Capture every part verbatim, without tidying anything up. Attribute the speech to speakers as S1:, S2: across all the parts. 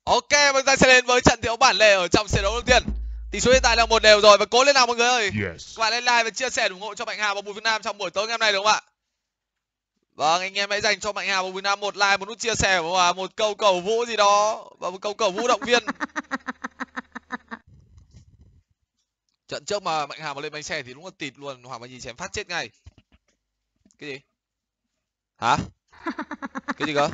S1: Ok, chúng ta sẽ đến với trận thiếu bản lề ở trong trận đấu đầu tiên. Tỷ số hiện tại là một đều rồi và cố lên nào mọi người ơi.
S2: Yes.
S1: Các bạn lên like và chia sẻ ủng hộ cho Mạnh Hào và Bùi Việt Nam trong buổi tối ngày hôm nay đúng không ạ? Vâng, anh em hãy dành cho Mạnh Hào và Bùi Việt Nam một like, một nút chia sẻ và một câu cầu vũ gì đó và một câu cầu vũ động viên. Trận trước mà Mạnh Hào mà lên bánh xe thì đúng là tịt luôn, Hoàng Mai Nhi chém phát chết ngay. Cái gì? Hả? Cái gì cơ?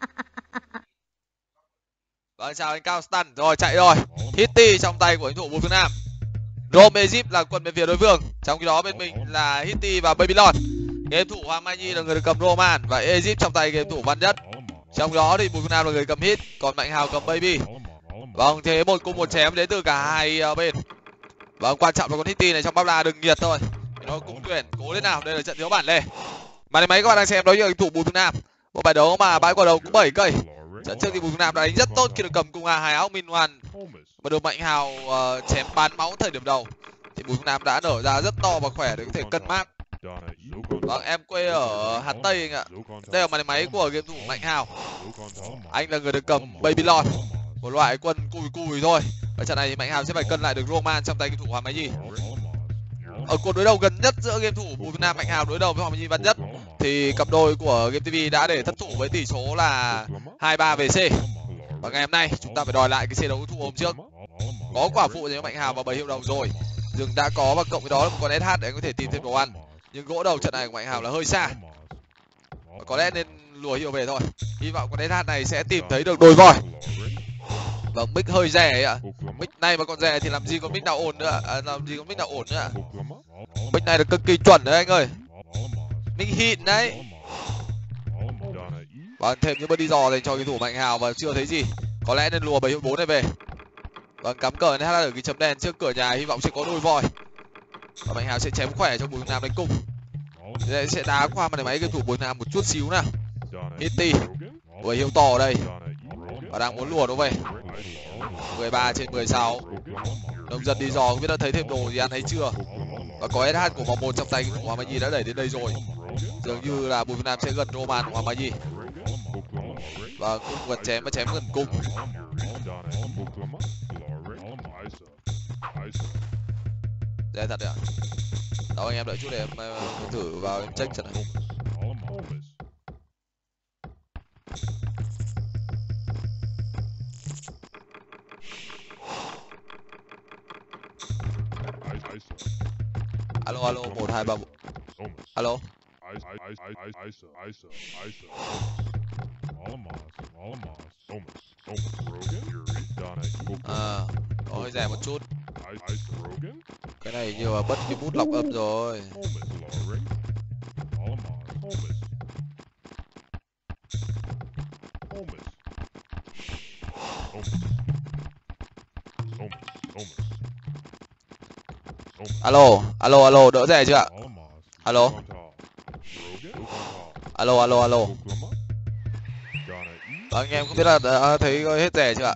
S1: Vâng, chào anh Cao Stan. Rồi chạy rồi. Hitty trong tay của anh thủ Bùi Việt Nam. Rome Egypt là quân bên phía đối phương. Trong khi đó bên mình là Hitty và Babylon. Game thủ Hoàng Mai Nhi là người được cầm Roman và Egypt trong tay game thủ Văn Nhất. Trong đó thì Bùi Việt Nam là người cầm Hit, còn Mạnh Hào cầm Baby. Vâng, thế một cung một chém đến từ cả hai bên. Vâng, quan trọng là con Hitty này trong bắp la đừng nhiệt thôi. Nó cũng tuyển, cố lên nào, đây là trận thiếu bản lề. Màn hình máy các bạn đang xem đối với thủ Bùi Việt Nam. Một bài đấu mà bãi quả đầu cũng bảy cây. Trận trước thì Bùi Việt Nam đã đánh rất tốt khi được cầm cung A hai áo Min Hoàn và được Mạnh Hào uh, chém bán máu thời điểm đầu. Thì Bùi Việt Nam đã nở ra rất to và khỏe để có thể cân mác. Vâng, em quê ở Hà Tây anh ạ. Đây là màn hình máy của game thủ Mạnh Hào. Anh là người được cầm Babylon, một loại quân cùi cùi thôi. Ở trận này thì Mạnh Hào sẽ phải cân lại được Roman trong tay game thủ Hoàng Mai Nhi. Ở cuộc đối đầu gần nhất giữa game thủ Bùi Việt Nam Mạnh Hào đối đầu với Hoàng Mai Nhi Văn Nhất thì cặp đôi của Game ti vi đã để thất thủ với tỷ số là hai ba về C. Và ngày hôm nay chúng ta phải đòi lại cái xe đấu thủ hôm trước. Có quả phụ cho Mạnh Hào vào bảy hiệu đồng rồi. Rừng đã có và cộng với đó là một con ét hát để anh có thể tìm thêm đồ ăn. Nhưng gỗ đầu trận này của Mạnh Hào là hơi xa. Và có lẽ nên lùa hiệu về thôi. Hy vọng con ét hát này sẽ tìm thấy được đôi voi. Vâng, mic hơi rẻ ấy ạ. Mic này mà còn rẻ thì làm gì có mic nào ổn nữa, à, làm gì có mic nào ổn nữa. Mic này là cực kỳ chuẩn đấy anh ơi. Mic hịn đấy. Vâng, thêm những bước đi dò dành cho cái thủ Mạnh Hào và chưa thấy gì. Có lẽ nên lùa bảy hiệu bốn này về. Vâng, cắm cờ ét hát ở cái chấm đen trước cửa nhà, hy vọng sẽ có đôi voi. Và Mạnh Hào sẽ chém khỏe cho Bùi Việt Nam đánh cung. Thế sẽ đá qua màn hình máy cái thủ Bùi Việt Nam một chút xíu nào. Hitty với hiệu to ở đây và đang muốn lùa nó về. mười ba trên mười sáu. Nông dân đi dò không biết đã thấy thêm đồ gì ăn hay chưa. Và có ét hát của vòng một trong tay của Hoàng Mai Nhi đã đẩy đến đây rồi. Dường như là Bùi Việt Nam sẽ gần Roman của Hoàng Mai Nhi. Và cung gần chém và chém gần cung. Dễ thật đấy ạ. Đó, anh em đợi chút để em uh, thử vào em check trận này. Alo alo một hai ba. Alo. À, có hơi rẻ một chút. Cái này như là bất cái bút lọc âm rồi. Alo, alo alo, đỡ rẻ chưa ạ? Alo. Alo alo alo. Đó, anh em không biết là đã thấy hết rẻ chưa ạ?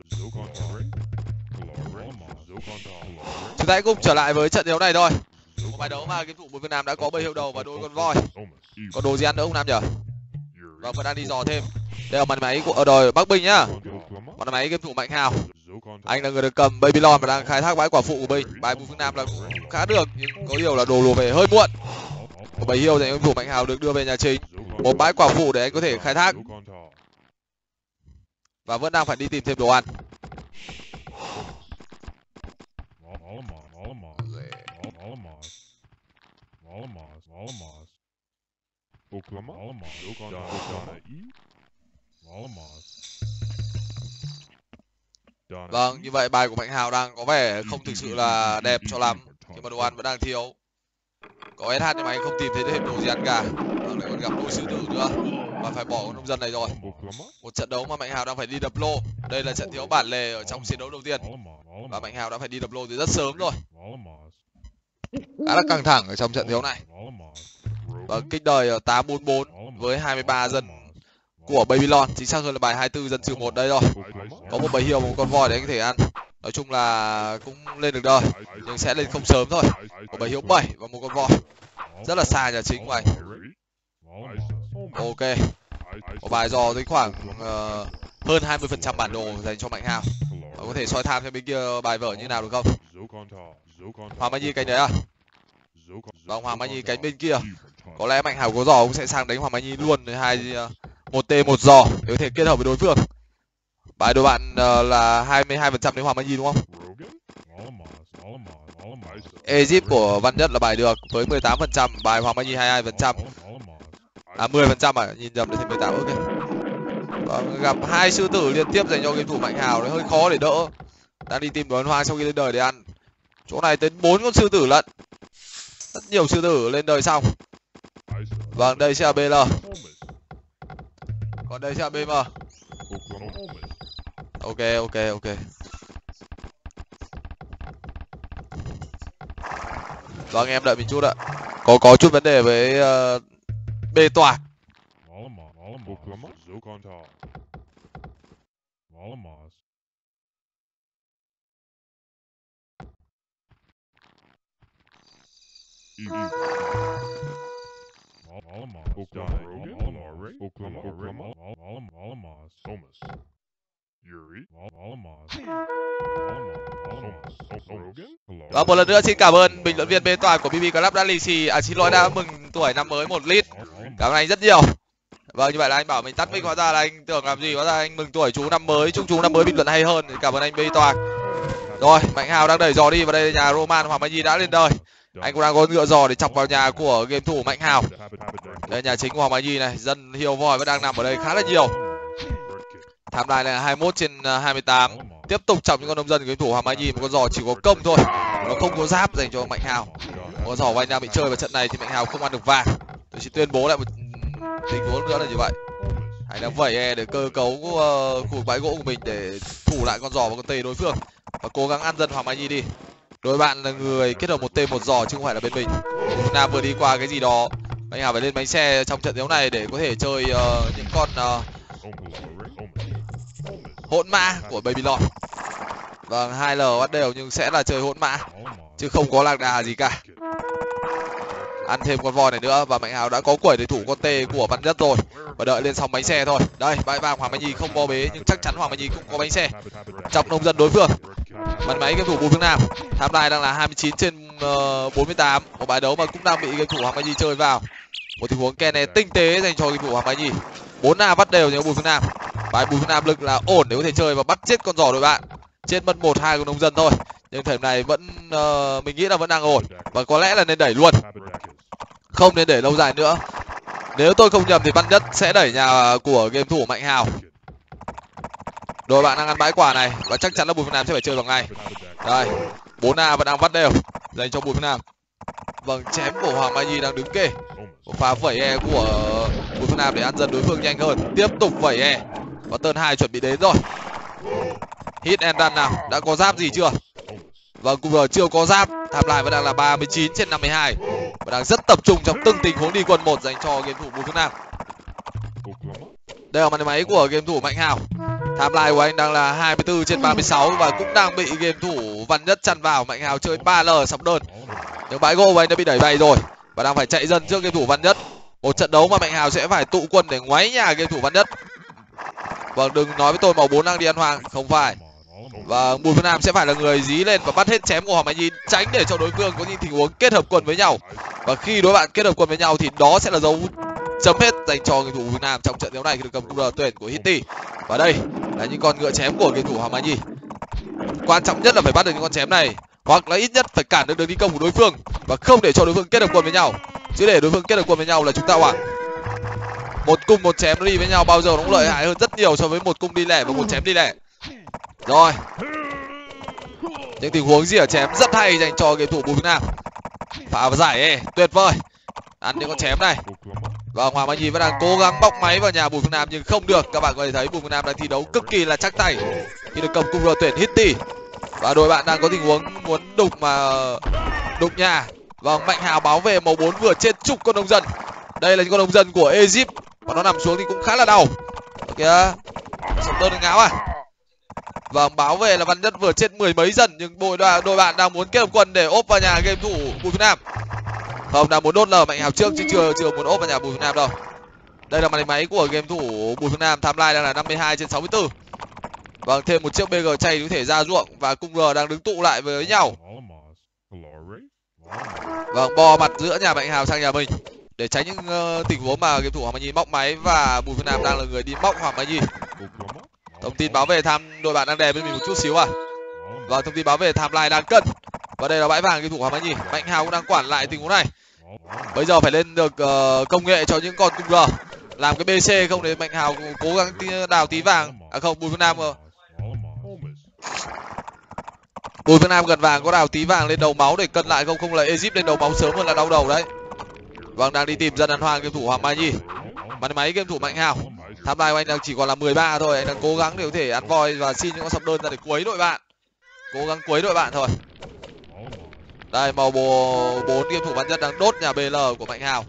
S1: Chúng ta hãy cùng trở lại với trận đấu này thôi. Một bài đấu mà game thủ Bùi Việt Nam đã có bảy hiệu đầu và đôi con voi. Còn đồ gì ăn nữa không Nam nhỉ? Và vẫn đang đi dò thêm. Đây là màn máy của ở đồi Bắc Bình nhá. Màn máy game thủ Mạnh Hào. Anh là người được cầm Babylon và đang khai thác bãi quả phụ của mình. Bài Bùi Việt Nam là cũng khá được nhưng có điều là đồ lùa về hơi muộn. Một bảy hiệu để game thủ Mạnh Hào được đưa về nhà chính. Một bãi quả phụ để anh có thể khai thác. Và vẫn đang phải đi tìm thêm đồ ăn. Vâng, như vậy bài của Mạnh Hào đang có vẻ không thực sự là đẹp cho lắm. Nhưng mà đồ ăn vẫn đang thiếu. Có ét hát nhưng mà anh không tìm thấy thêm đồ gì ăn cả. Vâng, lại còn gặp đôi sư tử nữa. Và phải bỏ con nông dân này rồi. Một trận đấu mà Mạnh Hào đang phải đi đập lô. Đây là trận thiếu bản lề ở trong chiến đấu đầu tiên. Và Mạnh Hào đã phải đi đập lô từ rất sớm rồi. Khá là căng thẳng ở trong trận thiếu này. Và kích đời ở tám bốn bốn với hai mươi ba dân của Babylon, chính xác hơn là bài hai mươi tư dân trừ một đây rồi. Có một bầy hiêu và một con voi để anh có thể ăn. Nói chung là cũng lên được đời, nhưng sẽ lên không sớm thôi. Một bầy hiêu bảy và một con voi. Rất là xa nhà chính của anh. Ok. Một bài dò tới khoảng uh, hơn hai mươi phần trăm bản đồ dành cho Mạnh Hào. Và có thể soi tham xem bên kia bài vở như nào được không? Hoàng Mai Nhi cánh đấy à? Vâng, Hoàng Mai Nhi cánh bên kia. Có lẽ Mạnh Hào có giò cũng sẽ sang đánh Hoàng Mai Nhi luôn, hai một t một giò để có thể kết hợp với đối phương. Bài đội bạn uh, là hai mươi hai phần trăm đến Hoàng Mai Nhi đúng không? Egypt của Văn Nhất là bài được với mười tám phần trăm, bài Hoàng Mai Nhi hai mươi hai phần trăm. À mười phần trăm à, nhìn nhầm để thêm mười tám. Ok. Vâng, gặp hai sư tử liên tiếp dành cho game thủ Mạnh Hào, hơi khó để đỡ. Đang đi tìm đồ ăn hoang sau khi lên đời để ăn. Chỗ này tới bốn con sư tử lận. Rất nhiều sư tử lên đời xong. Vâng, đây sẽ là bê lờ. Còn đây sẽ là bê em. Ok, ok, ok. Vâng, em đợi mình chút ạ. Có có chút vấn đề với uh, bê tòa. Và một lần nữa xin cảm ơn bình luận viên bê tòa của bê bê Club đã lì xì, à xin lỗi, đã mừng tuổi năm mới một lít. Cảm ơn anh rất nhiều. Vâng, như vậy là anh bảo mình tắt mic, hóa ra là anh tưởng làm gì, hóa ra anh mừng tuổi chú năm mới, chúc chú năm mới bình luận hay hơn. Cảm ơn anh bê tòa. Rồi, Mạnh Hào đang đẩy giò đi và đây là nhà Roman. Hoàng Mai Nhi đã lên đời. Anh cũng đang có ngựa giò để chọc vào nhà của game thủ Mạnh Hào. Đây nhà chính của Hoàng Mai Nhi này, dân hiêu voi vẫn đang nằm ở đây khá là nhiều. Tham lai là hai mươi mốt trên hai mươi tám. Tiếp tục chọc những con nông dân game thủ Hoàng Mai Nhi, một con giò chỉ có công thôi, nó không có giáp dành cho Mạnh Hào. Con giò của anh đang bị chơi vào trận này thì Mạnh Hào không ăn được vàng. Tôi chỉ tuyên bố lại một tình huống nữa là như vậy. Anh đang vẩy e để cơ cấu uh, khu vực bãi gỗ của mình để thủ lại con giò và con tê đối phương và cố gắng ăn dân Hoàng Mai Nhi đi. Đối bạn là người kết hợp một t một giò chứ không phải là bên mình. Việt Nam vừa đi qua cái gì đó, Mạnh Hào phải lên bánh xe trong trận đấu này để có thể chơi uh, những con uh, hỗn mã của Babylon. Vâng, hai lờ bắt đều nhưng sẽ là chơi hỗn mã chứ không có lạc đà gì cả. Ăn thêm con voi này nữa và Mạnh Hào đã có quẩy để thủ con tê của Văn Nhất rồi và đợi lên xong bánh xe thôi. Đây, bãi vàng Hoàng Mai Nhi không bo bế nhưng chắc chắn Hoàng Mai Nhi cũng có bánh xe. Chọc nông dân đối phương. Bắn máy game thủ Bùi Phương Nam. Tham lai đang là hai mươi chín trên bốn mươi tám, một bài đấu mà cũng đang bị game thủ Hoàng Mai Nhi chơi vào. Một tình huống Ken này tinh tế dành cho game thủ Hoàng Mai Nhi. bốn a bắt đều cho Bùi Phương Nam. Bài Bùi Phương Nam lực là ổn để có thể chơi và bắt chết con giò đội bạn. Chết mất một hai của nông dân thôi. Nhưng thời điểm này vẫn uh, mình nghĩ là vẫn đang ổn và có lẽ là nên đẩy luôn. Không nên để lâu dài nữa. Nếu tôi không nhầm thì Văn Nhất sẽ đẩy nhà của game thủ Mạnh Hào. Đội bạn đang ăn bãi quả này và chắc chắn là Bùi Phương Nam sẽ phải chơi vào ngay. Đây, bốn a vẫn đang vắt đều dành cho Bùi Phương Nam. Vâng, chém của Hoàng Mai Nhi đang đứng kê. Một pha vẩy e của Bùi Phương Nam để ăn dần đối phương nhanh hơn. Tiếp tục vẩy e và turn hai chuẩn bị đến rồi. Hit and run nào, đã có giáp gì chưa? Vâng, cũng vừa chưa có giáp. Tham lai vẫn đang là ba mươi chín trên năm mươi hai và đang rất tập trung trong từng tình huống đi quân một dành cho game thủ Bùi Phương Nam. Đây là màn máy của game thủ Mạnh Hào. Tham lai của anh đang là hai mươi tư trên ba mươi sáu và cũng đang bị game thủ Văn Nhất chặn vào. Mạnh Hào chơi ba lờ sóng đơn. Nhưng bãi gỗ của anh đã bị đẩy bay rồi và đang phải chạy dần trước game thủ Văn Nhất. Một trận đấu mà Mạnh Hào sẽ phải tụ quân để ngoáy nhà game thủ Văn Nhất. Vâng, đừng nói với tôi màu bốn đang đi ăn hoàng, không phải. Và Bùi Phương Nam sẽ phải là người dí lên và bắt hết chém của Hoàng Mai Nhi, tránh để cho đối phương có những tình huống kết hợp quân với nhau. Và khi đối bạn kết hợp quân với nhau thì đó sẽ là dấu chấm hết dành cho người thủ Bùi Phương Nam trong trận đấu này khi được cầm cung tuyển của Hitty. Và đây là những con ngựa chém của game thủ Hoàng Mai Nhi. Quan trọng nhất là phải bắt được những con chém này, hoặc là ít nhất phải cản được đường đi công của đối phương và không để cho đối phương kết hợp quân với nhau. Chứ để đối phương kết hợp quân với nhau là chúng ta hoảng. Một cung một chém nó đi với nhau bao giờ nó cũng lợi hại hơn rất nhiều so với một cung đi lẻ và một chém đi lẻ. Rồi, những tình huống rỉa chém rất hay dành cho game thủ Bùi Phương Nam. Phá và giải e, tuyệt vời. Ăn những con chém này. Và Hoàng Mai Nhi vẫn đang cố gắng bóc máy vào nhà Bùi Phương Nam nhưng không được. Các bạn có thể thấy Bùi Phương Nam đang thi đấu cực kỳ là chắc tay khi được cầm cung đội tuyển Hitty. Và đội bạn đang có tình huống muốn đục mà đục nhà. Và Mạnh Hào báo về màu bốn vừa chết chục con nông dân. Đây là những con nông dân của Egypt và nó nằm xuống thì cũng khá là đau. Kìa, sập đơn ngáo à. Vâng, báo về là Văn Nhất vừa chết mười mấy dần nhưng đội đội bạn đang muốn kết hợp quân để ốp vào nhà game thủ Bùi Phương Nam. Không, đang muốn đốt lờ Mạnh Hào trước chứ chưa chưa muốn ốp vào nhà Bùi Phương Nam đâu. Đây là màn hình máy của game thủ Bùi Phương Nam, timeline đang là năm mươi hai trên sáu mươi tư. Vâng, thêm một chiếc bê giê chay có thể ra ruộng và cung R đang đứng tụ lại với nhau. Vâng, bò mặt giữa nhà Mạnh Hào sang nhà mình để tránh những uh, tình huống mà game thủ Hoàng Mai Nhi móc máy và Bùi Phương Nam đang là người đi móc Hoàng Mai Nhi. Thông tin báo về tham đội bạn đang đè bên mình một chút xíu à. Và thông tin báo về timeline đang cân. Và đây là bãi vàng game thủ Hoàng Mai Nhi. Mạnh Hào cũng đang quản lại tình huống này. Bây giờ phải lên được uh, công nghệ cho những con cung R. Làm cái bê xê không để Mạnh Hào cố gắng tí, đào tí vàng. À không, Bùi Phương Nam uh, Bùi Phương Nam gần vàng có đào tí vàng lên đầu máu để cân lại không, không là Egypt lên đầu máu sớm hơn là đau đầu đấy. Vâng, đang đi tìm dân ăn hoang game thủ Hoàng Mai Nhi. Màn máy game thủ Mạnh Hào. Timeline của anh đang chỉ còn là mười ba thôi, anh đang cố gắng để có thể ăn voi và xin những con sập đơn ra để quấy đội bạn. Cố gắng quấy đội bạn thôi. Đây, màu bồ bốn game thủ Văn Nhất đang đốt nhà bê lờ của Mạnh Hào.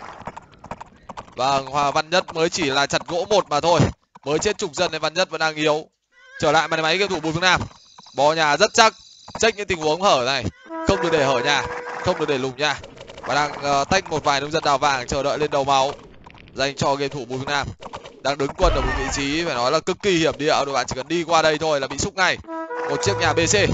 S1: Vâng, Hòa Văn Nhất mới chỉ là chặt gỗ một mà thôi, mới chết trục dân nên Văn Nhất vẫn đang yếu. Trở lại màn máy game thủ Bùi Phương Nam. Bò nhà rất chắc, check những tình huống hở này, không được để hở nhà, không được để lùng nha. Và đang uh, tách một vài nông dân đào vàng chờ đợi lên đầu máu dành cho game thủ Bùi Phương Nam. Đang đứng quân ở một vị trí phải nói là cực kỳ hiểm địa, đội bạn chỉ cần đi qua đây thôi là bị xúc ngay. Một chiếc nhà bê xê.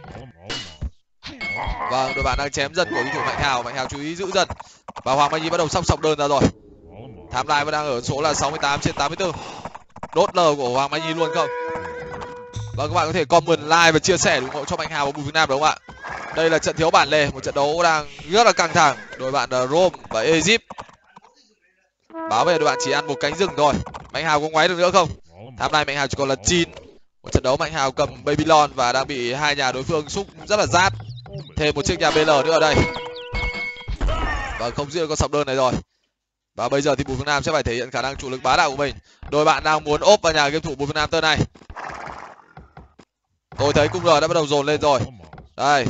S1: Vâng, đội bạn đang chém dân của game thủ Mạnh Hào, Mạnh Hào chú ý giữ dân. Và Hoàng Mai Nhi bắt đầu sắp sọc đơn ra rồi. Timeline vẫn đang ở số là sáu mươi tám trên tám mươi tư. Đốt lờ của Hoàng Mai Nhi luôn không? Vâng, các bạn có thể comment like và chia sẻ ủng hộ cho Mạnh Hào và Bùi Phương Nam đúng không ạ? Đây là trận thiếu bản lề, một trận đấu đang rất là căng thẳng. Đội bạn là Rome và Egypt. Báo về đội bạn chỉ ăn một cánh rừng thôi. Mạnh Hào có ngoáy được nữa không? Tham này Mạnh Hào chỉ còn là chín. Một trận đấu Mạnh Hào cầm Babylon và đang bị hai nhà đối phương xúc rất là rát. Thêm một chiếc nhà bê lờ nữa ở đây. Và không giữ con sọc đơn này rồi. Và bây giờ thì Bùi Phương Nam sẽ phải thể hiện khả năng chủ lực bá đạo của mình. Đội bạn đang muốn ốp vào nhà game thủ Bùi Phương Nam tơ này. Tôi thấy cung R đã bắt đầu dồn lên rồi. Đây.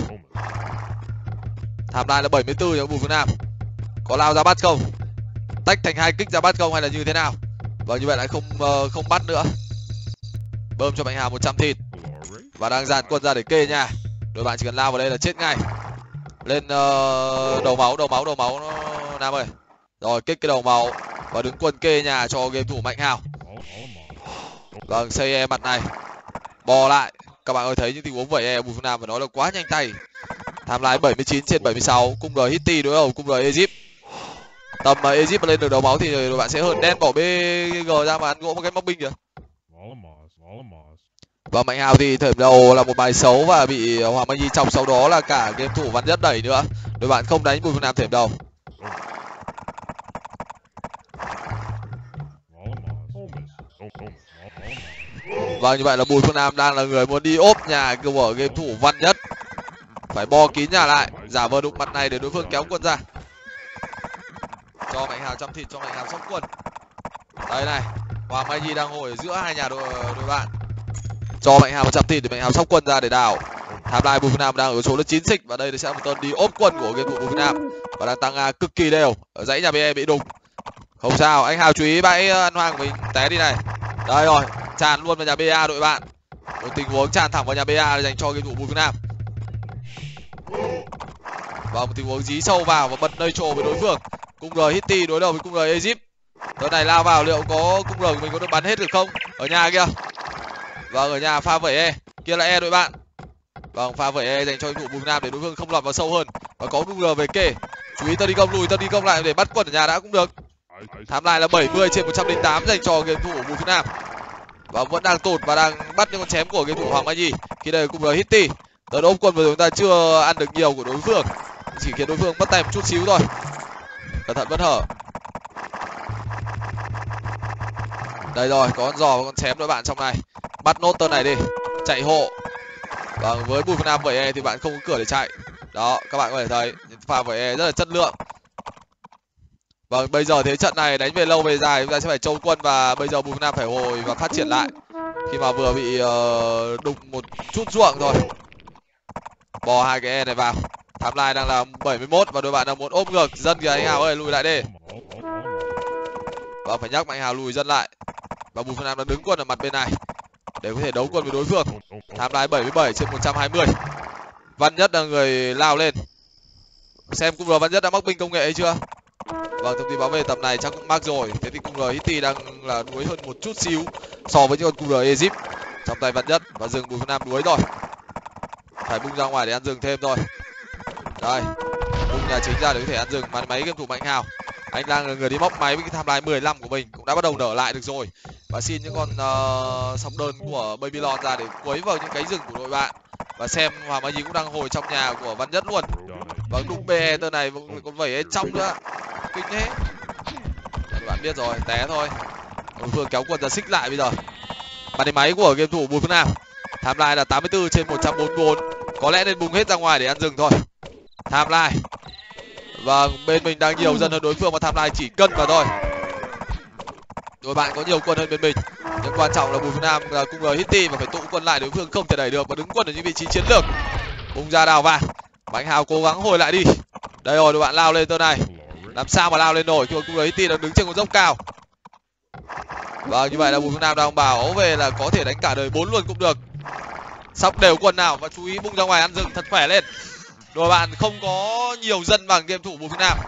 S1: Tham lai là bảy mươi tư cho Bùi Phương Nam. Có lao ra bắt không? Tách thành hai kích ra bắt không hay là như thế nào? Vâng, như vậy lại không uh, không bắt nữa. Bơm cho Mạnh Hào một trăm thịt. Và đang dàn quân ra để kê nha. Đội bạn chỉ cần lao vào đây là chết ngay. Lên uh, đầu máu, đầu máu, đầu máu Nam ơi. Rồi kích cái đầu máu và đứng quân kê nhà cho game thủ Mạnh Hào. Vâng, xây e mặt này. Bò lại. Các bạn ơi, thấy những tình huống vẩy e Bùi Phương Nam phải nói là quá nhanh tay. Tham lái bảy mươi chín trên bảy mươi sáu, cung R Hitty đối đầu cung R Egypt. Tầm mà Egypt mà lên được đầu máu thì đội bạn sẽ hơn đen bỏ bê giê ra mà ăn gỗ một cái móc binh kìa. Và Mạnh Hào thì thời điểm đầu là một bài xấu và bị Hoàng Mai Nhi chọc, sau đó là cả game thủ Văn Nhất đẩy nữa. Đội bạn không đánh Bùi Phương Nam thời điểm đầu. Vâng, như vậy là Bùi Phương Nam đang là người muốn đi ốp nhà của game thủ Văn Nhất. Phải bo kín nhà lại, giả vờ đụng mặt này để đối phương kéo quân ra. Cho Mạnh Hào trăm thịt, cho Mạnh Hào sóc quân. Đây này, Hoàng Mai Nhi đang ngồi ở giữa hai nhà đội, đội bạn. Cho Mạnh Hào một trăm thịt để Mạnh Hào sóc quân ra để đảo. Timeline Bùi Phương Nam đang ở số là chín xích và đây sẽ là một tên đi ốp quân của game thủ Bùi Phương Nam và đang tăng A cực kỳ đều. Ở dãy nhà bê e bị đụng. Không sao, anh Hào chú ý bãi ăn hoang của mình té đi này. Đây rồi, tràn luôn vào nhà bê a đội bạn. Một tình huống tràn thẳng vào nhà bê a dành cho game thủ Bùi Phương Nam. Và một tình huống dí sâu vào và bật nơi trồ với đối phương. Cung R Hitty đối đầu với cung R Egypt. Tớ này lao vào liệu có cung R của mình có được bắn hết được không? Ở nhà kia. Vâng, ở nhà pha vẩy E. Kia là E đội bạn. Vâng, pha vẩy E dành cho game thủ Bùi Phương Nam để đối phương không lọt vào sâu hơn. Và có cung R về kê. Chú ý tấn đi công lùi, tấn đi công lại để bắt quân ở nhà đã cũng được. Tham lại là bảy mươi trên một trăm lẻ tám dành cho game thủ Bùi Phương Nam. Và vẫn đang tụt và đang bắt những con chém của game thủ Hoàng Mai Nhi. Khi đây cung R Hitty. Tớ ôm quân vừa chúng ta chưa ăn được nhiều của đối phương, chỉ khiến đối phương mất tay một chút xíu thôi. Cẩn thận bất hở. Đây rồi, có con giò và con chém đội bạn trong này. Bắt nốt tên này đi, chạy hộ. Vâng, với Bùi Phương Nam vẩy E thì bạn không có cửa để chạy. Đó, các bạn có thể thấy pha vẩy E rất là chất lượng. Vâng, bây giờ thế trận này đánh về lâu về dài chúng ta sẽ phải trâu quân và bây giờ Bùi Phương Nam phải hồi và phát triển lại khi mà vừa bị uh, đục một chút ruộng thôi. Bò hai cái E này vào. Timeline đang là bảy mươi mốt và đội bạn đang muốn ôm ngược dân kìa anh Hào ơi, lùi lại đi. Và phải nhắc Mạnh Hào lùi dân lại. Và Bùi Phương Nam đang đứng quân ở mặt bên này để có thể đấu quân với đối phương. Timeline bảy mươi bảy trên một trăm hai mươi. Văn Nhất là người lao lên. Xem cung R Văn Nhất đã mắc binh công nghệ hay chưa? Vâng, thông tin báo về tầm này chắc cũng mắc rồi. Thế thì cung R Hitty đang là đuối hơn một chút xíu so với những con cung R Egypt trong tay Văn Nhất, và dừng Bùi Phương Nam đuối rồi. Phải bung ra ngoài để ăn rừng thêm rồi. Đây, bung nhà chính ra để có thể ăn rừng. Màn máy game thủ Mạnh Hào, anh đang là người đi móc máy với cái timeline mười lăm của mình, cũng đã bắt đầu nở lại được rồi. Và xin những con uh, sóng đơn của Babylon ra để quấy vào những cái rừng của đội bạn. Và xem Hoàng Mai Nhi cũng đang hồi trong nhà của Văn Nhất luôn. Vâng, đụng bê tơ này còn vẩy ấy trong nữa. Kinh thế. Các bạn biết rồi, té thôi. Đối phương kéo quân ra xích lại bây giờ. Màn hình máy của game thủ Bùi Phương Nam. Timeline là tám mươi tư trên một trăm bốn mươi bốn. Có lẽ nên bung hết ra ngoài để ăn rừng thôi. Timeline. Vâng, bên mình đang nhiều dân hơn đối phương, và timeline chỉ cân vào thôi. Đội bạn có nhiều quân hơn bên mình, nhưng quan trọng là Bùi Phương Nam là cung R Hitty và phải tụ quân lại, đối phương không thể đẩy được và đứng quân ở những vị trí chiến lược. Bung ra đào vàng. Mạnh Hào cố gắng hồi lại đi. Đây rồi, đội bạn lao lên tơ này. Làm sao mà lao lên nổi khi mà cung R Hitty đang đứng trên con dốc cao. Vâng, như vậy là Bùi Phương Nam đang bảo về là có thể đánh cả đời bốn luôn cũng được. Sắp đều quân nào, và chú ý bung ra ngoài ăn rừng thật khỏe lên. Đội bạn không có nhiều dân bằng game thủ Bùi Phương Nam.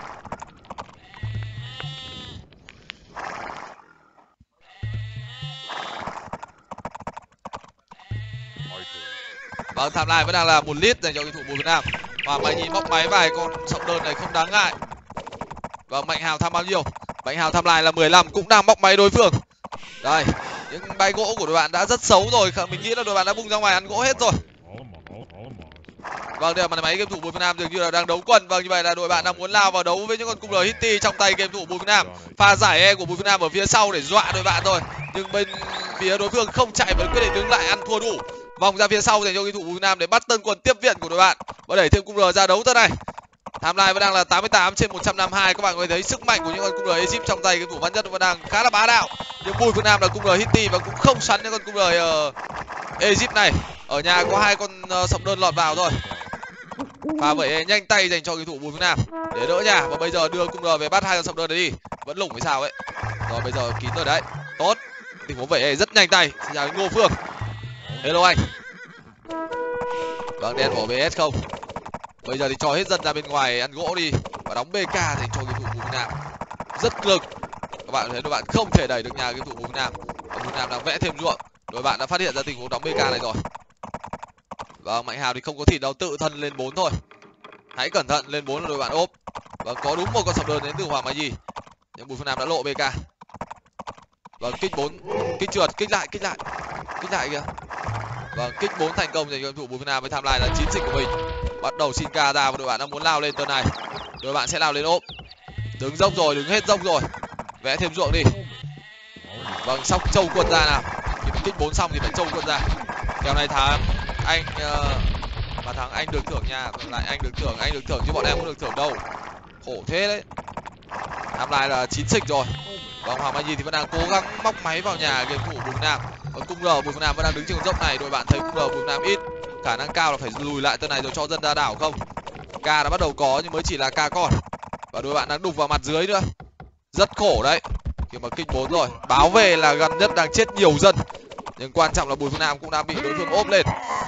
S1: Vâng, timeline vẫn đang là một lít dành cho game thủ Bùi Phương Nam. Và Mai Nhi móc máy vài con sọc đơn này không đáng ngại. Và Mạnh Hào tham bao nhiêu? Mạnh Hào timeline là mười lăm, cũng đang móc máy đối phương. Đây, những bay gỗ của đội bạn đã rất xấu rồi, mình nghĩ là đội bạn đã bung ra ngoài ăn gỗ hết rồi. Vâng, đây là màn máy game thủ Bùi Phương Nam dường như là đang đấu quân. Vâng, như vậy là đội bạn đang muốn lao vào đấu với những con cung R Hitty trong tay game thủ Bùi Phương Nam. Pha giải E của Bùi Phương Nam ở phía sau để dọa đội bạn thôi, nhưng bên phía đối phương không chạy, vẫn quyết định đứng lại ăn thua đủ. Vòng ra phía sau dành cho game thủ Bùi Phương Nam để bắt tân quân tiếp viện của đội bạn và đẩy thêm cung R ra đấu tơ này. Timeline vẫn đang là tám mươi tám trên một trăm năm mươi hai. Các bạn có thể thấy sức mạnh của những con cung R Egypt trong tay game thủ Văn Nhất vẫn đang khá là bá đạo. Nhưng Bùi Phương Nam là cung R Hitty và cũng không sắn những con cung R uh, Egypt này. Ở nhà có hai con uh, sọc đơn lọt vào thôi. Và vậy nhanh tay dành cho game thủ Bùi Phương Nam để đỡ nhà, và bây giờ đưa cung R về bắt hai con sọc đơn đấy đi. Vẫn lủng hay sao ấy. Rồi bây giờ kín rồi đấy. Tốt. Tình huống vậy rất nhanh tay. Xin chào Ngô Phương. Hello anh. Vâng, đen bỏ bê ét không. Bây giờ thì cho hết dân ra bên ngoài ăn gỗ đi và đóng bê ca dành cho game thủ Bùi Phương Nam. Rất lực. Các bạn thấy đội bạn không thể đẩy được nhà game thủ Bùi Phương Nam. Và Bùi Phương Nam đang vẽ thêm ruộng. Đội bạn đã phát hiện ra tình huống đóng bê ca này rồi. Và Mạnh Hào thì không có thịt đâu, tự thân lên bốn thôi. Hãy cẩn thận, lên bốn là đội bạn ốp. Và có đúng một con sọc đơn đến từ Hoàng Mai Nhi. Nhưng Bùi Phương Nam đã lộ bê ca. Vâng, kích bốn, kích trượt, kích lại, kích lại. Kích lại kìa. Vâng, kích bốn thành công dành cho game thủ Bùi Phương Nam với timeline là chín xịt của mình. Bắt đầu xin ca ra và đội bạn đang muốn lao lên turn này. Đội bạn sẽ lao lên ốp. Đứng dốc rồi, đứng hết dốc rồi. Vẽ thêm ruộng đi. Vâng, sóc trâu quân ra nào. Khi mình kích bốn xong thì phải trâu quân ra. Kèo này thắng anh uh, mà thắng anh được thưởng nha. Còn lại anh được thưởng, anh được thưởng chứ bọn em không được thưởng đâu. Khổ thế đấy. Timeline là chín xịt rồi. Vâng, Hoàng Mai Nhi thì vẫn đang cố gắng móc máy vào nhà game thủ Bùi Phương Nam. Còn cung R Bùi Phương Nam vẫn đang đứng trên con dốc này. Đội bạn thấy cung R Bùi Phương Nam ít, khả năng cao là phải lùi lại tên này rồi cho dân ra đảo không. Ca đã bắt đầu có nhưng mới chỉ là ca con. Và đội bạn đang đục vào mặt dưới nữa. Rất khổ đấy. Khi mà kích bốn rồi, báo về là gần nhất đang chết nhiều dân. Nhưng quan trọng là Bùi Phương Nam cũng đang bị đối phương ốp lên.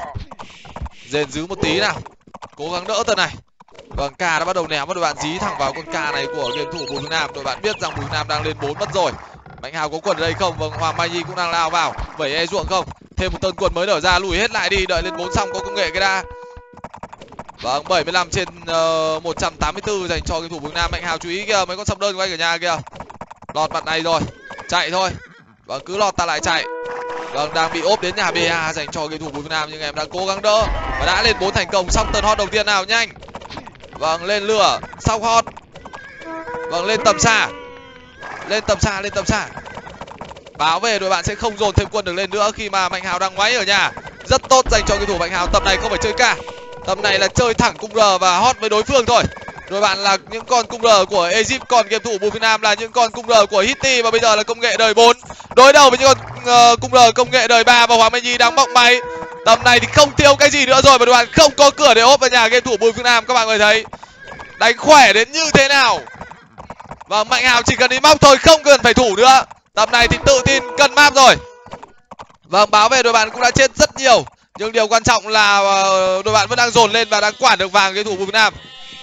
S1: Rền giữ một tí nào. Cố gắng đỡ tên này. Vâng, ca đã bắt đầu ném và đội bạn dí thẳng vào con ca này của game thủ Bùi Phương Nam. Đội bạn biết rằng Bùi Phương Nam đang lên bốn mất rồi. Mạnh Hào có quần ở đây không? Vâng, Hoàng Mai Nhi cũng đang lao vào. Vẩy e ruộng không? Thêm một tân quần mới nở ra, lùi hết lại đi, đợi lên bốn xong có công nghệ cái đã. Vâng, bảy mươi lăm trên uh, một trăm tám mươi tư dành cho game thủ Bùi Phương Nam. Mạnh Hào chú ý kìa, mấy con sập đơn của anh ở nhà kìa. Lọt mặt này rồi, chạy thôi. Vâng, cứ lọt ta lại chạy. Vâng, đang bị ốp đến nhà bê a dành cho game thủ Bùi Phương Nam, nhưng em đang cố gắng đỡ và đã lên bốn thành công. Xong turn hot đầu tiên nào, nhanh. Vâng, lên lửa, xong hot. Vâng, lên tầm xa. Lên tầm xa, lên tầm xa. Báo về đội bạn sẽ không dồn thêm quân được lên nữa khi mà Mạnh Hào đang ngoáy ở nhà. Rất tốt dành cho game thủ Mạnh Hào. Tầm này không phải chơi ca, tầm này là chơi thẳng cung R và hot với đối phương thôi. Đội bạn là những con cung R của Egypt, còn game thủ Bùi Phương Nam là những con cung R của Hitty. Và bây giờ là công nghệ đời bốn đối đầu với những con uh, cung R công nghệ đời ba. Và Hoàng Mai Nhi đang móc máy. Tầm này thì không thiếu cái gì nữa rồi, và đội bạn không có cửa để ốp vào nhà game thủ Bùi Phương Nam. Các bạn có thể thấy đánh khỏe đến như thế nào. Và Mạnh Hào chỉ cần đi móc thôi, không cần phải thủ nữa. Tầm này thì tự tin cân map rồi. Vâng, báo về đội bạn cũng đã chết rất nhiều, nhưng điều quan trọng là đội bạn vẫn đang dồn lên và đang quản được vàng game thủ Bùi Phương Nam.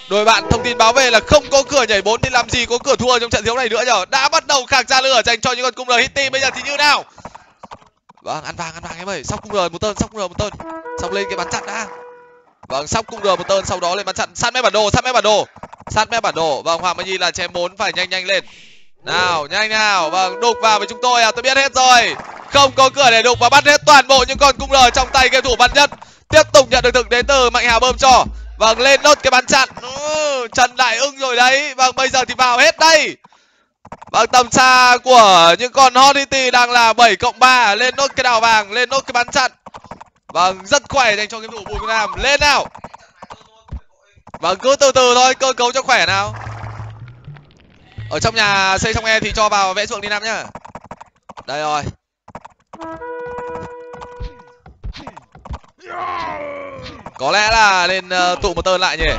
S1: Đội bạn thông tin báo về là không có cửa nhảy bốn thì làm gì có cửa thua trong trận đấu này nữa nhở. Đã bắt đầu khạc ra lửa dành cho những con cung R Hitty, bây giờ thì như nào? Vâng, ăn vàng ăn vàng em ơi, sóc cung R một tơn, sóc cung R một tơn. Xong lên cái bắn chặn đã. Vâng, sóc cung R một tơn, sau đó lên bắn chặn sát mép bản đồ, sát mép bản đồ. Sát mép bản đồ. Vâng, Hoàng Mai Nhi là chém bốn phải nhanh nhanh lên. Nào, nhanh nào. Vâng, đục vào với chúng tôi à, tôi biết hết rồi. Không có cửa để đục và bắt hết toàn bộ những con cung R trong tay game thủ Văn Nhất. Tiếp tục nhận được thực đến từ Mạnh Hào bơm cho. Vâng, lên nốt cái bắn chặn. Ừ, Trần Đại ưng rồi đấy. Vâng, bây giờ thì vào hết đây. Vâng, tầm xa của những con Hot Hitty đang là bảy cộng ba. Lên nốt cái đào vàng, lên nốt cái bắn chặn. Vâng, rất khỏe dành cho game thủ Bùi Phương Nam. Lên nào. Vâng, cứ từ từ thôi, cơ cấu cho khỏe nào. Ở trong nhà xây xong e thì cho vào vẽ ruộng đi Nam nhá. Đây rồi. Có lẽ là lên uh, tụ một tơn lại nhỉ.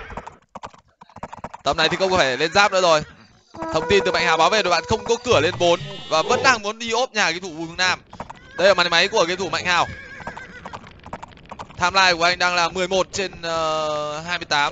S1: Tầm này thì không phải lên giáp nữa rồi. Thông tin từ Mạnh Hào báo về đội bạn không có cửa lên bốn và vẫn đang muốn đi ốp nhà game thủ Bùi Phương Nam. Đây là màn máy của game thủ Mạnh Hào. Timeline của anh đang là mười một trên uh, hai mươi tám.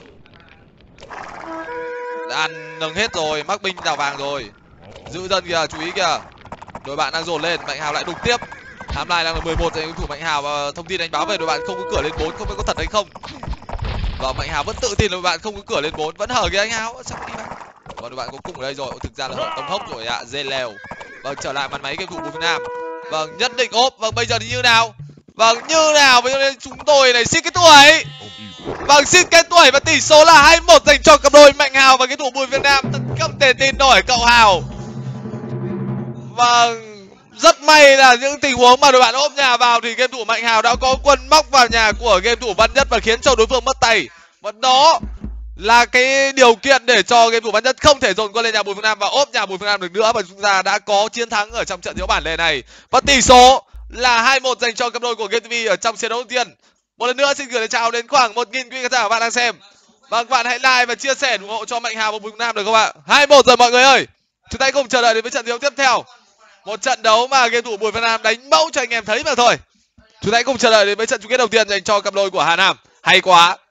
S1: Đã ăn nâng hết rồi, mắc binh đào vàng rồi. Giữ dân kìa, chú ý kìa. Đội bạn đang dồn lên, Mạnh Hào lại đục tiếp. Timeline đang là mười một dành thủ Mạnh Hào và thông tin anh báo về đội bạn không có cửa lên bốn, không biết có thật hay không. Và Mạnh Hào vẫn tự tin là đội bạn không có cửa lên bốn, vẫn hở kìa anh Hào. Sao đi vào? Và đội bạn có cùng ở đây rồi, thực ra là hở tông hốc rồi ạ, à. Dê lèo. Vâng, trở lại màn máy game thủ Bùi Phương Nam. Vâng, nhất định ốp. Vâng, bây giờ thì như nào? Vâng, như nào với chúng tôi này, xin cái tuổi. Vâng, xin cái tuổi và tỷ số là hai một dành cho cặp đôi Mạnh Hào và cái thủ Bùi Phương Nam. Thật không thể tin nổi cậu Hào. Vâng, rất may là những tình huống mà đội bạn ốp nhà vào thì game thủ Mạnh Hào đã có quân móc vào nhà của game thủ Văn Nhất và khiến cho đối phương mất tay. Và đó là cái điều kiện để cho game thủ Văn Nhất không thể dồn quân lên nhà Bùi Phương Nam và ốp nhà Bùi Phương Nam được nữa, và chúng ta đã có chiến thắng ở trong trận đấu bản lề này. Và tỷ số là hai một dành cho cặp đôi của Game ti vi ở trong chiến đấu đầu tiên. Một lần nữa xin gửi lời chào đến khoảng một nghìn quý khán giả các bạn đang xem. Và các bạn hãy like và chia sẻ ủng hộ cho Mạnh Hào và Bùi Phương Nam được không ạ? hai một rồi mọi người ơi. Chúng ta cùng chờ đợi đến với trận đấu tiếp theo. Một trận đấu mà game thủ Bùi Phương Nam đánh mẫu cho anh em thấy mà thôi. Chúng ta cùng chờ đợi đến với trận chung kết đầu tiên dành cho cặp đôi của Hà Nam. Hay quá.